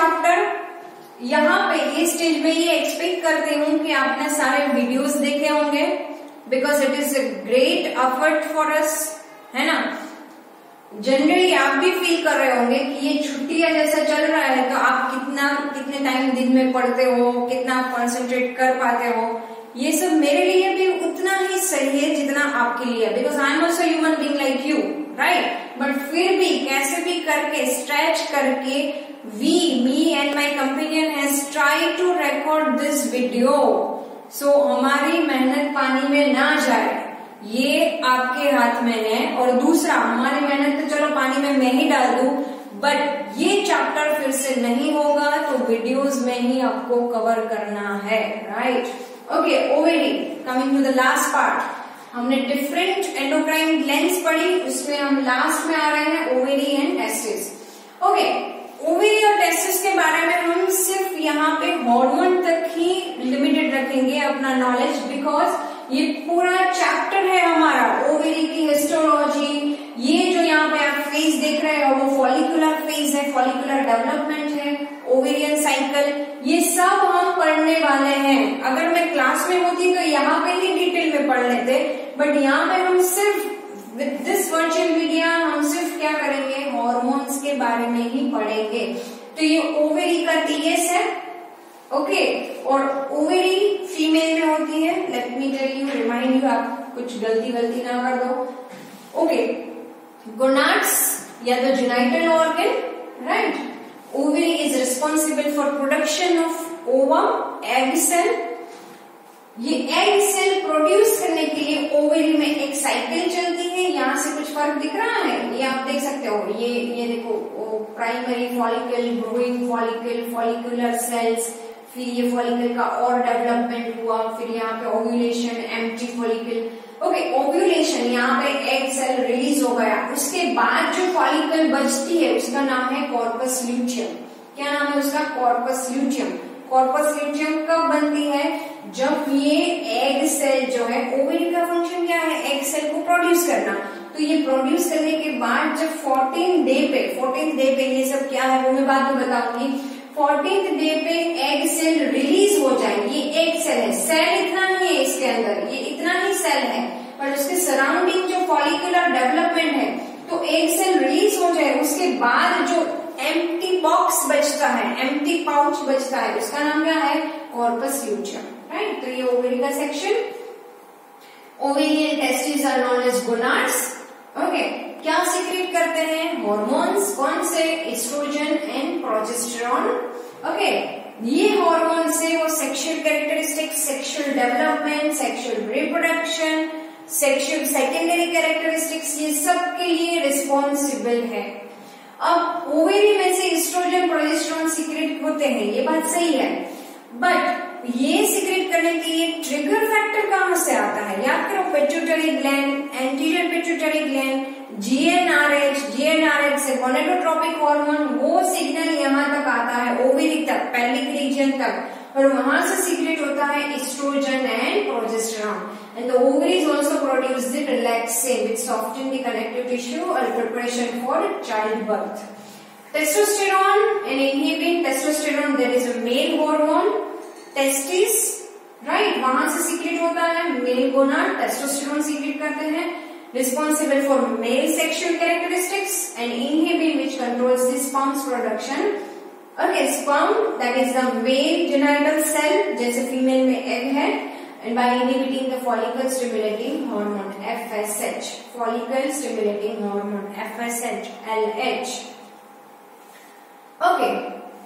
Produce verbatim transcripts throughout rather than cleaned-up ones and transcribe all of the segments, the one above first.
Chapter. यहाँ पे ये स्टेज में ये एक्सपेक्ट करती हूँ कि आपने सारे वीडियोस देखे होंगे, because it is a great effort for us, है ना। जनरली आप भी फील कर रहे होंगे कि ये छुट्टियां जैसा चल रहा है तो आप कितना कितने टाइम दिन में पढ़ते हो, कितना कंसंट्रेट कर पाते हो। ये सब मेरे लिए भी उतना ही सही है जितना आपके लिए, because I am also human being like you, right. But फिर भी कैसे भी करके स्ट्रेच करके we me and my companion has tried to record this video, so हमारी मेहनत पानी में ना जाए, ये आपके हाथ में है। और दूसरा, हमारी मेहनत तो चलो पानी में मैं ही डाल दूं, बट ये चैप्टर फिर से नहीं होगा तो वीडियोस में ही आपको कवर करना है, right. Okay, ovary, coming to the last part, हमने डिफरेंट एंडोक्राइन ग्लैंड्स पढ़ी, उसमें हम लास्ट में आ रहे हैं ovary and testis. Okay, ovary और टेस्टिस के बारे में हम सिर्फ यहाँ पे हार्मोन तक ही लिमिटेड रखेंगे अपना नॉलेज, बिकॉज ये पूरा चैप्टर है हमारा ओवेरी की हिस्टोलॉजी। ये जो यहाँ पे आप फेज देख रहे हो वो फॉलिकुलर फेज है, फॉलिकुलर डेवलपमेंट है, ओवेरियन साइकिल, ये सब हम पढ़ने वाले हैं। अगर मैं क्लास में होती तो यहाँ पे ही डिटेल में पढ़ लेते, बट यहाँ पे हम सिर्फ विद दिस वर्चुअल मीडिया हम सिर्फ क्या करेंगे, हॉर्मोन्स के बारे में ही पढ़ेंगे। तो ये ओवेरी का टीएस है, ओके okay, और ओवेरी फीमेल में होती है। Let me tell you, remind you, आप कुछ गलती गलती ना कर दो। ओके, गोनाड्स या तो genital organ, right. Ovary is responsible for production of ovum, egg cell. ये एग सेल प्रोड्यूस करने के लिए ओवेरी में एक साइकिल चलती है। यहाँ से कुछ फर्क दिख रहा है, ये आप देख सकते हो, ये ये देखो, primary follicle, growing follicle, follicular cells, फिर ये फॉलिकल का और डेवलपमेंट हुआ, फिर यहाँ पे ovulation, empty follicle. Okay, ovulation, यहाँ पे एग सेल रिलीज हो गया, उसके बाद जो फॉलिकल बचती है उसका नाम है कॉर्पस ल्यूटियम। क्या नाम है उसका? Corpus luteum. कॉर्पस ल्यूटियम कब बनती है? जब ये एग सेल जो है, ओवेरी का फंक्शन क्या है? एग सेल को प्रोड्यूस करना। तो ये प्रोड्यूस करने के बाद जब फोर्टीन डे पे, फोर्टीन डे पे ये सब क्या है वो मैं बाद में बताऊंगी, फोर्टीन्थ डे पे एग सेल रिलीज हो जाए। ये एग सेल है, सेल इतना ही है इसके अंदर, ये इतना ही सेल है, पर उसके सराउंडिंग जो फॉलिकुलर डेवलपमेंट है, तो एग सेल रिलीज हो जाए, उसके बाद जो एम्प्टी बॉक्स बचता है, एम्प्टी पाउच बचता है, उसका नाम क्या है? Corpus luteum, right. तो ये ओवेरी का सेक्शन। Ovarian testis are known as gonads. Okay, क्या सीक्रेट करते हैं? हॉर्मोन्स। कौन से? Estrogen and progesterone. ओके, ये हॉर्मोन से वो sexual characteristics, sexual development, sexual reproduction, sexual secondary characteristics, ये सब के लिए रिस्पॉन्सिबल है। अब ओवेरी में से एस्ट्रोजन, प्रोजेस्टेरॉन सीक्रेट होते हैं, ये बात सही है, बट ये सीक्रेट करने के लिए ट्रिगर फैक्टर कहां से आता है? याद करो, pituitary gland, anterior pituitary gland, GnRH, GnRH से गोनेडोट्रोपिक हार्मोन, वो सिग्नल यहाँ तक आता है, ओवेरी तक, पेल्विक रीजन तक, और वहां से सीक्रेट होता है estrogen and progesterone. And the ovaries also produce the relaxin which soften the connective tissue और preparation for childbirth. Testosterone and inhibit testosterone, that is a male hormone. Testis, right, वहां से secrete होता है, mail gonad testosterone secret करते हैं, responsible for male sexual characteristics, and inhibin which controls the sperm's production. Okay, sperm that is the male genital cell, जैसे female में egg है, and by inhibiting the follicle stimulating hormone F S H, follicle stimulating hormone F S H, L H. Okay,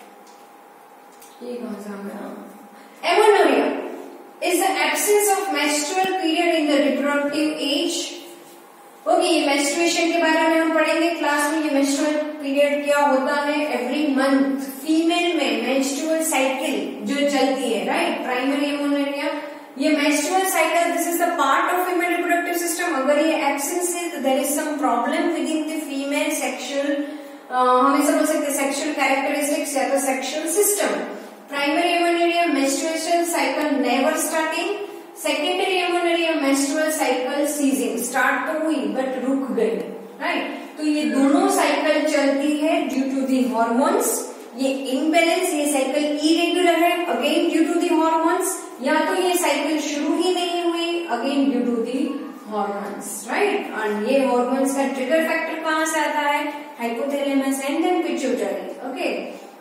ये कौन सा है? Amenorrhea is the absence of menstrual period in the reproductive age. Okay, ये menstruation के बारे में हम पढ़ेंगे क्लास में। ये मेंस्ट्रुअल पीरियड क्या होता है? एवरी मंथ फीमेल में मेंस्ट्रुअल साइकिल जो चलती है, राइट, प्राइमरी एमेनोरिया। ये menstrual cycle, this is the part of female reproductive system. अगर ये एब्सेंस है तो there is some problem with in the female sexual, हम ऐसा बोल सकते हैं सेक्सुअल कैरेक्टरिस्टिक्स या तो sexual system. Primary amenorrhoea, menstruation cycle never starting. Secondary amenorrhoea, menstrual cycle ceasing, start तो हुई बट रुक गई, राइट। तो ये दोनों साइकिल चलती है ड्यू टू दी हॉर्मोन्स। ये इम्बैलेंस, ये साइकिल इरेगुलर है again due to the hormones, या तो ये साइकिल शुरू ही नहीं हुई again due to the hormones, right. और ये हॉर्मोन्स का ट्रिगर फैक्टर कहां से आता है? Hypothalamus and then pituitary, okay.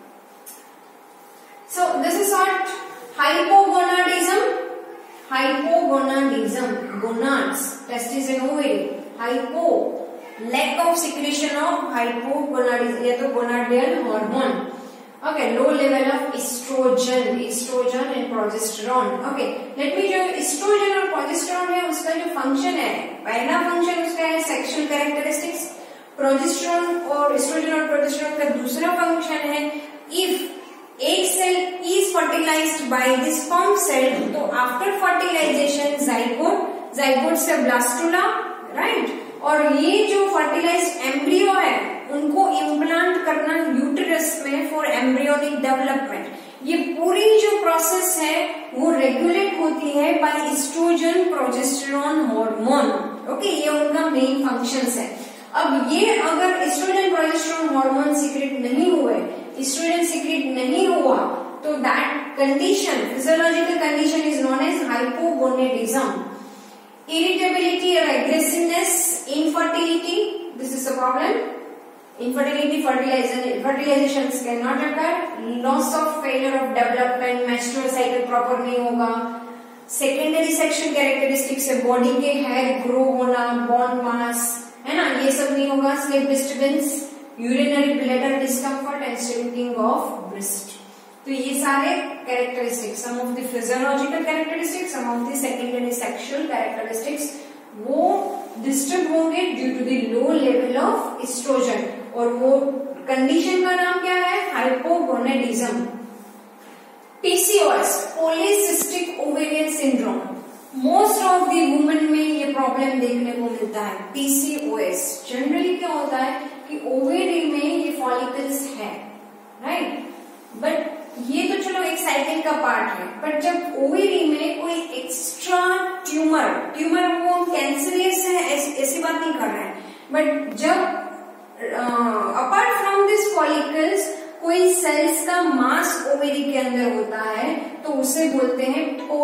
So this is what hypogonadism, hypogonadism, gonads, testis and ovary, hypo lack of secretion of hypogonadism या तो gonadal hormone, okay, low level of estrogen, estrogen and progesterone, okay। let me जो estrogen और progesterone है उसका जो function है, पहला function उसका है सेक्सुअल कैरेक्टरिस्टिक्स, प्रोजेस्टेरोन और एस्ट्रोजन और प्रोजेस्टेरोन का दूसरा फंक्शन है if egg cell is fertilised by the sperm cell, तो आफ्टर फर्टिलाइजेशन जाइगोट, जाइगोट से ब्लास्टुला, राइट। और ये जो फर्टिलाइज्ड एम्ब्रियो है उनको इम्प्लांट करना यूटेरस में फॉर एम्ब्रियोनिक डेवलपमेंट, ये पूरी जो प्रोसेस है वो रेगुलेट होती है by oestrogen progesterone hormone, okay. ये उनका मेन फंक्शंस है। अब ये अगर एस्ट्रोजन प्रोजेस्टेरोन हार्मोन सीक्रेट नहीं हुए, एस्ट्रोजन सीक्रेट नहीं हुआ, तो that condition, physiological condition is known as hypogonadism. irritability or aggressiveness, infertility, this is a problem. Infertility, fertilization, fertilizations cannot occur. Loss of failure of development, menstrual cycle proper नहीं होगा. Secondary sexual characteristics है body के hair grow होना, bone mass, है ना, ये सब नहीं होगा. Sleep disturbance, urinary bladder discomfort and shrinking of breast. तो ये सारे characteristics, some of the physiological characteristics, some of the secondary sexual characteristics वो डिस्टर्ब होंगे due to the low level of oestrogen, और वो कंडीशन का नाम क्या है? Hypogonadism. PCOS, polycystic ovarian syndrome, most of the women में ये प्रॉब्लम देखने को मिलता है। पीसीओएस जनरली क्या होता है कि ओवेरी में ये फॉलिकल्स है, राइट, बट ये तो चलो एक साइकिल का पार्ट है, बट जब ओवेरी में कोई एक्स्ट्रा ट्यूमर, ट्यूमर वो कैंसरियस है ऐसी, ऐसी बात नहीं कर रहे हैं, बट जब अपार्ट फ्रॉम दिस फॉलिकल्स कोई सेल्स का मास ओवेरी के अंदर होता है तो उसे बोलते हैं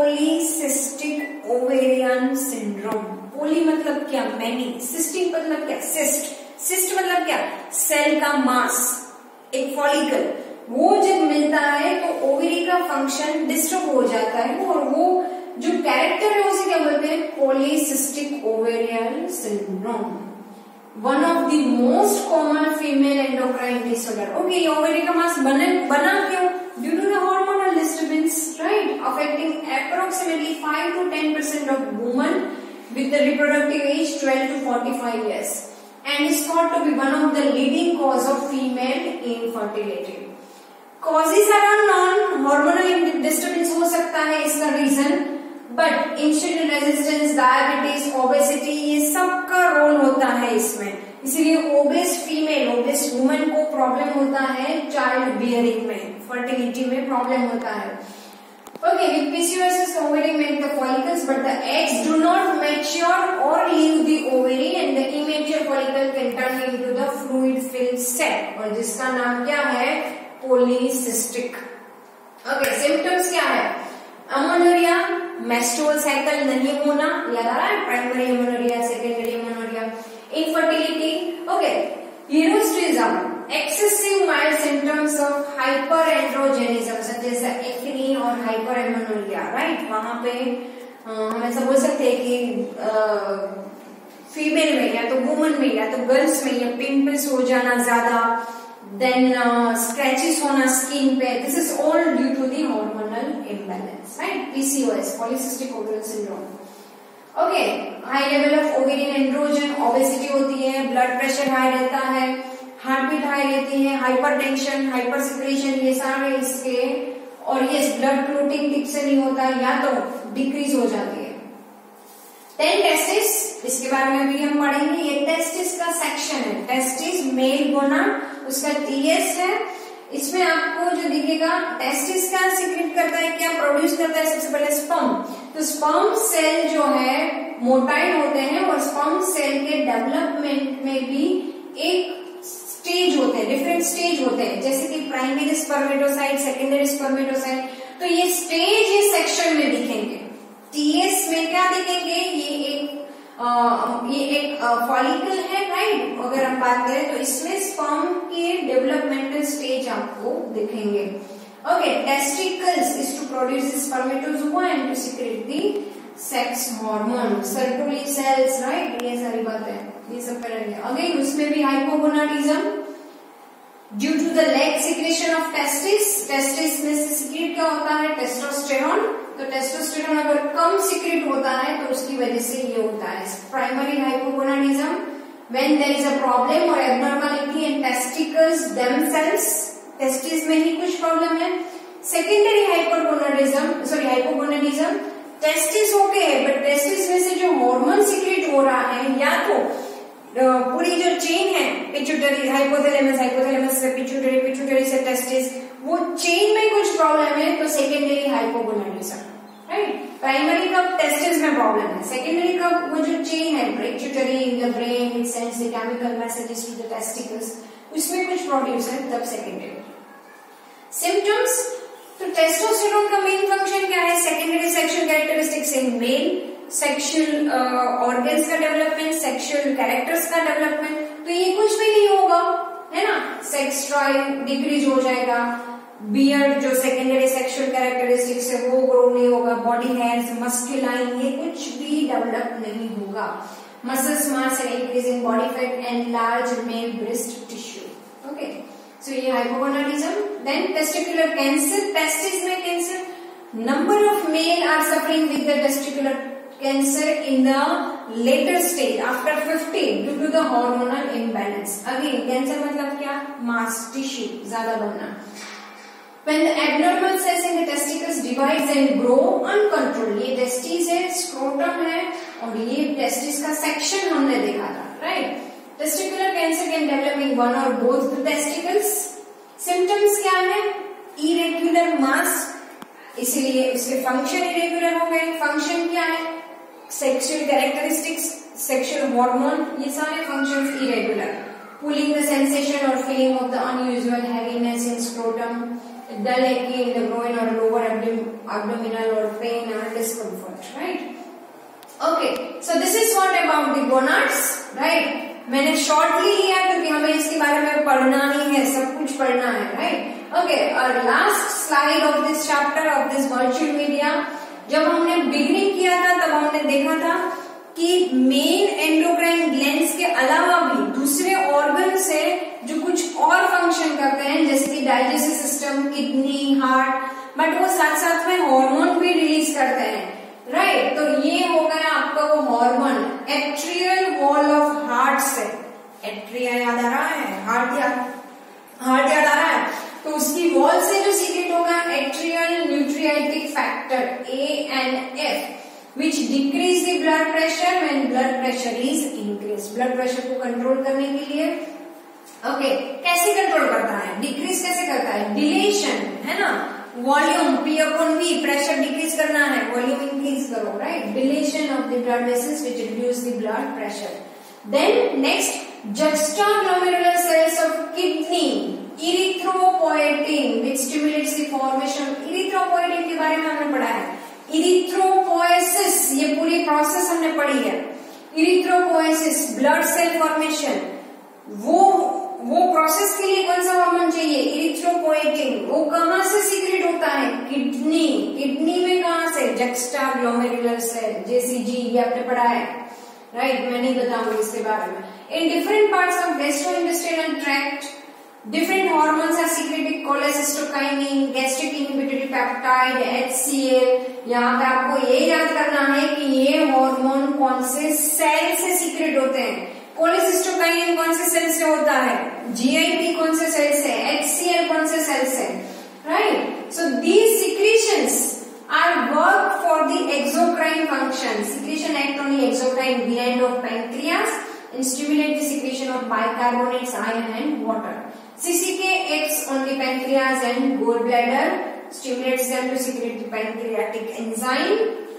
पॉलीसिस्टिक ओवेरियन सिंड्रोम। पॉली मतलब क्या? मैनी। सिस्टिक मतलब क्या? सिस्ट। सिस्ट मतलब क्या? सेल का मास, एक फॉलिकल, वो जब मिलता है तो ओवेरी का फंक्शन डिस्टर्ब हो जाता है, और वो जो कैरेक्टर है उसे क्या बोलते हैं? Polycystic ovarian syndrome. One of the most common female endocrine disorder. Okay, ये ओवेरी का मास बने बना क्यों? Due to the hormonal disturbance, right, affecting approximately five to ten percent of women with the reproductive age twelve to forty five years and is thought to be one of the leading cause of female infertility. Causes are unknown, hormonal disturbance हो सकता है इसका reason, but insulin resistance, diabetes, obesity, ये सब का role होता है इसमें। इसीलिए ओबेस फीमेल, ओबेस वुमेन को प्रॉब्लम होता है चाइल्ड बियरिंग में, फर्टिलिटी में प्रॉब्लम होता है। Okay, with P C O S, ovary make the follicles, but the eggs do not mature or leave the ovary, and the immature follicle can turn into the fluid-filled sac, और जिसका नाम क्या है? Polycystic. Okay, symptoms क्या है? अमोनोरिया, menstrual cycle नहीं होना, याद आ रहा है? Primary amenorrhoea, secondary amenorrhoea, infertility, okay, यूरोस्ट्रिज्म, excessive mild symptoms of hyperandrogenism such as acne और hyperamenorrhea, right? वहां पे हम ऐसा बोल सकते हैं कि फीमेल में या तो वुमन में या तो गर्ल्स में या पिंपल्स हो जाना ज्यादा, देन स्क्रैचेस होना स्किन पे, this is all due to the hormonal imbalance, right? PCOS, polycystic ovarian syndrome. Okay, high level of ovarian androgen, obesity होती है, ब्लड प्रेशर हाई रहता है, हार्ट बीट हाई रहती है, हाइपरटेंशन, हाइपर सिक्रेशन, ये सारे इसके, और ये ब्लड क्लोटिंग ठीक से नहीं होता या तो डिक्रीज हो जाती है। देन टेस्टिस, इसके बारे में भी हम पढ़ेंगे। ये टेस्टिस का सेक्शन है, टेस्टिस मेल गोनाड, उसका टीएस है। इसमें आपको जो दिखेगा, टेस्टिस क्या सीक्रेट करता है, क्या प्रोड्यूस करता है? सबसे पहले स्पर्म। तो स्पर्म सेल जो है मोटाइल होते हैं, और स्पर्म सेल के डेवलपमेंट में भी एक स्टेज स्टेज होते हैं, डिफरेंट स्टेज होते हैं, जैसे कि प्राइमरी स्पर्मेटोसाइट, सेकेंडरी स्पर्मेटोसाइट, तो ये स्टेज इस सेक्शन में दिखेंगे। टीएस में क्या दिखेंगे, ये एक आ, ये एक फॉलिकल है, राइट। अगर हम बात करें तो इसमें स्पर्म के डेवलपमेंटल स्टेज आपको दिखेंगे। Okay, testicles is to produce spermatozoa and to secrete the sex hormone, circulatory cells, right. ये सारी बातें ये सब करेंगे। अगेन उसमें भी hypogonadism due to the lack secretion of testis, testis में से सीक्रेट क्या होता है, टेस्टोस्टेरोन। तो टेस्टोस्टेरोन अगर कम सीक्रेट होता है तो उसकी वजह से ये होता है primary hypogonadism. When there is a problem और abnormality in testicles themselves, testis में ही कुछ प्रॉब्लम है। Secondary hypogonadism sorry hypogonadism, testis okay है बट टेस्टिस में से जो हार्मोन सीक्रेट हो रहा है, या तो पूरी जो चेन है पिट्यूटरी, हाइपोथैलेमस, हाइपोथैलेमस से पिट्यूटरी, पिट्यूटरी से टेस्टिस, वो चेन में कुछ प्रॉब्लम है तो सेकेंडरी हाइपोगोनाडिज्म, राइट। प्राइमरी का टेस्टिस में प्रॉब्लम है, सेकेंडरी का वो जो चेन है pituitary in the brain it sends the chemical messages to the testicles, उसमें कुछ प्रोड्यूस है तब सेकेंडरी। सिम्टम्स, तो टेस्टोस्टेरोन का मेन फंक्शन क्या है, secondary sexual characteristics in male, sexual organs का डेवलपमेंट, सेक्सुअल कैरेक्टर्स का डेवलपमेंट, तो ये कुछ भी नहीं होगा, है ना। सेक्स ड्राइव डिक्रीज हो जाएगा, बियर्ड जो सेकेंडरी सेक्सुअल कैरेक्टरिस्टिक्स है वो ग्रो नहीं होगा, बॉडी हेयर्स, मस्कुलाइन, ये कुछ भी डेवलप नहीं होगा। Muscles mass and increase in body fat and large male breast tissue. Okay, so ये hypogonadism. Then testicular cancer, testis में cancer, number of male are suffering with the testicular cancer in the later stage after fifty due to the hormonal imbalance. Again, cancer मतलब क्या, mass tissue ज्यादा बनना। When the abnormal cells in the testicles divides and grow uncontrolled, ये testes है, scrotum है, और ये testis का section हमने देखा था, right? Testicular cancer can develop in one or both the testicles. Symptoms क्या है, irregular mass, इसलिए उसके फंक्शन इरेगुलर हो गए। फंक्शन क्या है, सेक्सुअल कैरेक्टरिस्टिक्स, सेक्सुअल हार्मोन, ये सारे functions irregular. Pulling the sensation और feeling of the unusual heaviness in scrotum, dull achy in the groin और लोअर एब्डोमिनल और पेन और discomfort, right. Okay, so this is what about the gonads, right. मैंने shortly लिया क्योंकि हमें इसके बारे में पढ़ना ही है, सब कुछ पढ़ना है, राइट। ओके, और last slide of this chapter of this virtual media, जब हमने बिगिनिंग किया था तब हमने देखा था कि मेन एंडोक्राइन ग्लैंड्स के अलावा भी दूसरे ऑर्गन से जो कुछ और फंक्शन करते हैं, जैसे कि digestive system, kidney, heart, but वो साथ साथ में हार्मोन भी रिलीज करते हैं, राइट। तो ये हो गया आपका वो hormone, atrial wall of heart से, एट्रिया याद आ रहा है, हार्ट याद हार्ट याद आ रहा है, तो उसकी वॉल से जो सीक्रेट होगा atrial natriuretic factor A and F which decrease the blood pressure when blood pressure is increase. Blood pressure को कंट्रोल करने के लिए, ओके okay, कैसे कंट्रोल करता है, डिक्रीज कैसे करता है, डिलेशन, है ना, volume P upon V, pressure decrease करना है, वॉल्यूम इंक्रीज करो, right. Dilation of the blood vessels which reduce the blood pressure. Then next, juxtaglomerular cells of kidney, erythropoietin which stimulates the formation of erythropoietin के बारे में हमने पढ़ा है, erythropoiesis, ये पूरी प्रोसेस हमने पढ़ी है। erythropoiesis, ब्लड सेल फॉर्मेशन, वो वो प्रोसेस के लिए कौन सा हार्मोन चाहिए, erythropoietin, वो कहाँ से सीक्रेट होता है, किडनी, किडनी में कहाँ से, juxtaglomerular cell, जेसीजी, ये आपने पढ़ा है, राइट right, मैं नहीं बताऊंगी इसके बारे में। In different parts of gastrointestinal tract different hormones are secreted, cholecystokinin, gastric inhibitory peptide, HCl. यहाँ पे आपको ये याद करना है कि ये हार्मोन कौन से सेल से सीक्रेट होते हैं, कोलेसिस्टोकाइनिन कौन से सेल से होता है, जीआईपी कौन से सेल से, एचसीएल कौन से सेल से, right. So these secretions are work for the exocrine function. Secretion act on the exocrine gland of pancreas and stimulate the secretion of bicarbonates, iron and water. C C K acts on the pancreas and gallbladder, stimulates them to secrete the pancreatic enzyme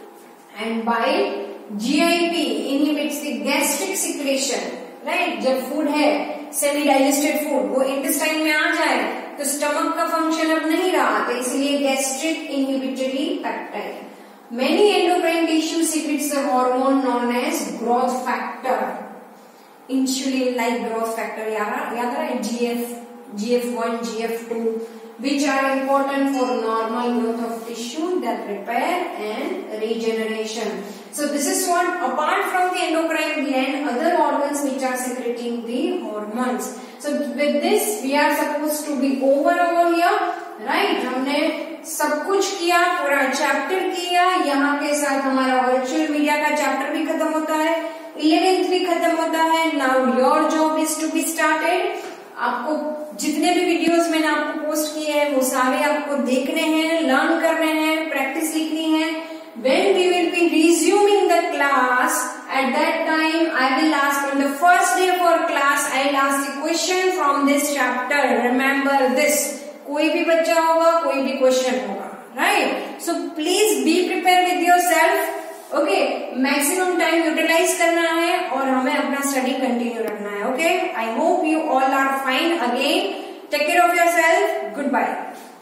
and bile. G I P inhibits the gastric secretion, right? जब food है semi digested food, वो intestine में आ जाए तो stomach का function अब नहीं रहा, तो इसलिए gastric inhibitory peptide. Many endocrine tissue secretes a hormone known as growth factor, insulin-like growth factor. याद याद रहा है G F, G F one, G F two, which are important for normal growth of tissue, that repair and regeneration. So this is what, apart from the endocrine gland, other organs which are secreting the hormones. So with this we are supposed to be over over here, right? हमने सब कुछ किया, पूरा chapter किया. यहाँ के साथ हमारा वर्चुअल मीडिया का चैप्टर भी खत्म होता है, इलेवेंथ भी खत्म होता है. Now your job is to be started. आपको जितने भी वीडियोस मैंने आपको पोस्ट किए हैं वो सारे आपको देखने हैं, लर्न करने हैं, प्रैक्टिस लिखनी है. When we will be resuming the class, at that time I will ask, on the first day for class I will ask the question from this chapter. Remember this. कोई भी बच्चा होगा, कोई भी क्वेश्चन होगा, right? So please be prepare with yourself. Okay, maximum time utilise करना है और हमें अपना स्टडी कंटिन्यू रखना है. Okay, I hope you all are fine. Again take care of yourself. Good bye.